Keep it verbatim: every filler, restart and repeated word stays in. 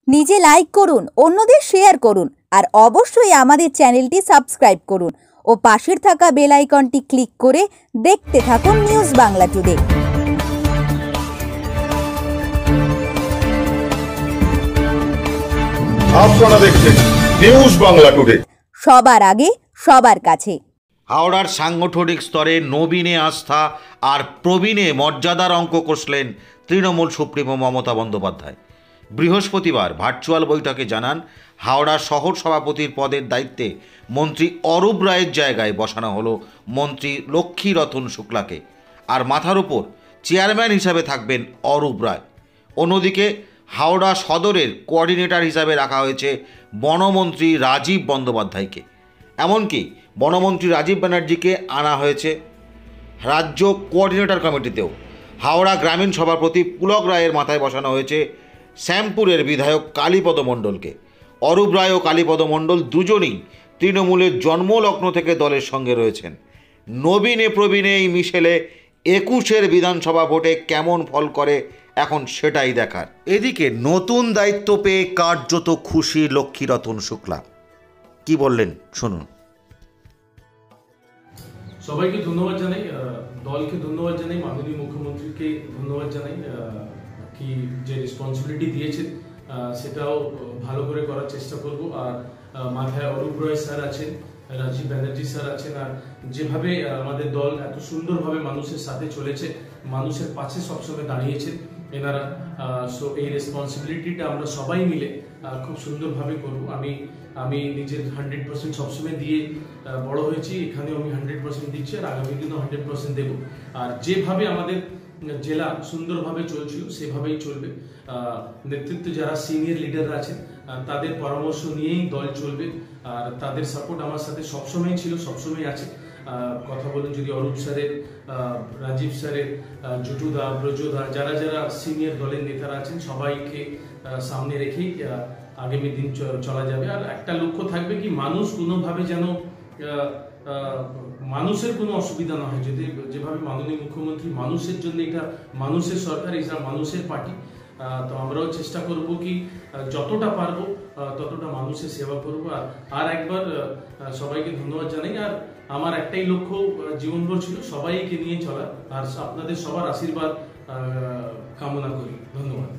নিজে লাইক করুন, অন্যদের শেয়ার করুন আর অবশ্যই আমাদের চ্যানেলটি সাবস্ক্রাইব করুন ও পাশের থাকা বেল আইকনটি ক্লিক করে দেখতে থাকুন নিউজ বাংলা টুডে। আপনারা দেখছেন নিউজ বাংলা টুডে, সবার আগে সবার কাছে। হাওড়ার সাংগঠনিক স্তরে নবীনে আস্থা আর প্রবীণে মর্যাদার অঙ্ক কষলেন তৃণমূল সুপ্রিমো মমতা বন্দ্যোপাধ্যায়। বৃহস্পতিবার ভার্চুয়াল বৈঠকে জানান, হাওড়া শহর সভাপতির পদের দায়িত্বে মন্ত্রী অরূপ রায়ের জায়গায় বসানো হলো মন্ত্রী লক্ষ্মীরতন শুক্লাকে, আর মাথার উপর চেয়ারম্যান হিসাবে থাকবেন অরূপ রায়। অন্যদিকে হাওড়া সদরের কোঅর্ডিনেটর হিসাবে রাখা হয়েছে বনমন্ত্রী রাজীব বন্দ্যোপাধ্যায়কে। এমনকি বনমন্ত্রী রাজীব ব্যানার্জিকে আনা হয়েছে রাজ্য কোঅর্ডিনেটর কমিটিতেও। হাওড়া গ্রামীণ সভাপতি পুলক রায়ের মাথায় বসানো হয়েছে শ্যামপুরের বিধায়ক কালীপদ মণ্ডলকে। অরূপ রায় ও কালীপদ মণ্ডল দুজনেই তৃণমূলের জন্মলগ্ন থেকে দলের সঙ্গে রয়েছেন। নবীনে প্রবীণে এই মিশেলে একুশের বিধানসভা ভোটে কেমন ফল করে এখন সেটাই দেখার। এদিকে নতুন দায়িত্ব পেয়ে কার্যত খুশি লক্ষ্মীরতন শুক্লা। কি বললেন শুনুন। সবাইকে ধন্যবাদ জানাই, দলকে ধন্যবাদ জানাই, মাননীয় মুখ্যমন্ত্রীকে ধন্যবাদ জানাই কি যে রেসপন্সিবিলিটি দিয়েছে সেটাও ভালো করে করার চেষ্টা করব। আর মাথায় অরূপ রায় স্যার আছেন, রাজীব ব্যানার্জি স্যার আছেন, আর যেভাবে আমাদের দল এত সুন্দরভাবে মানুষের সাথে চলেছে, মানুষের পাশে সবসময় দাঁড়িয়েছেন এনারা। সো এই রেসপন্সিবিলিটিটা আমরা সবাই মিলে খুব সুন্দরভাবে করব। আমি আমি নিজের হান্ড্রেড পার্সেন্ট সবসময় দিয়ে বড় হয়েছি, এখানেও আমি হান্ড্রেড পার্সেন্ট দিচ্ছি আর আগামী দিনেও হান্ড্রেড পার্সেন্ট দেবো। আর যেভাবে আমাদের জেলা সুন্দরভাবে চলছিল সেভাবেই চলবে। নেতৃত্বে যারা সিনিয়র লিডাররা আছেন তাদের পরামর্শ নিয়েই দল চলবে, আর তাদের সাপোর্ট আমার সাথে সবসময় ছিল, সবসময় আছে। কথা বলেন যদি অরূপ স্যারের, রাজীব স্যারের, জুটুদা, ব্রজদা, যারা যারা সিনিয়র দলের নেতারা আছেন সবাইকে সামনে রেখেই আগামী দিন চলা যাবে। আর একটা লক্ষ্য থাকবে কি মানুষ কোনোভাবে যেন মানুষের কোনো অসুবিধা না হয়। যদি যেভাবে মাননীয় মুখ্যমন্ত্রী মানুষের জন্য, এটা মানুষের সরকার, এটা মানুষের পার্টি, তো আমরাও চেষ্টা করব কি যতটা পারবো ততটা মানুষের সেবা করব। আর আর একবার সবাইকে ধন্যবাদ জানাই। আর আমার একটাই লক্ষ্য জীবনভর ছিল সবাইকে নিয়ে চলা, আর আপনাদের সবার আশীর্বাদ কামনা করি। ধন্যবাদ।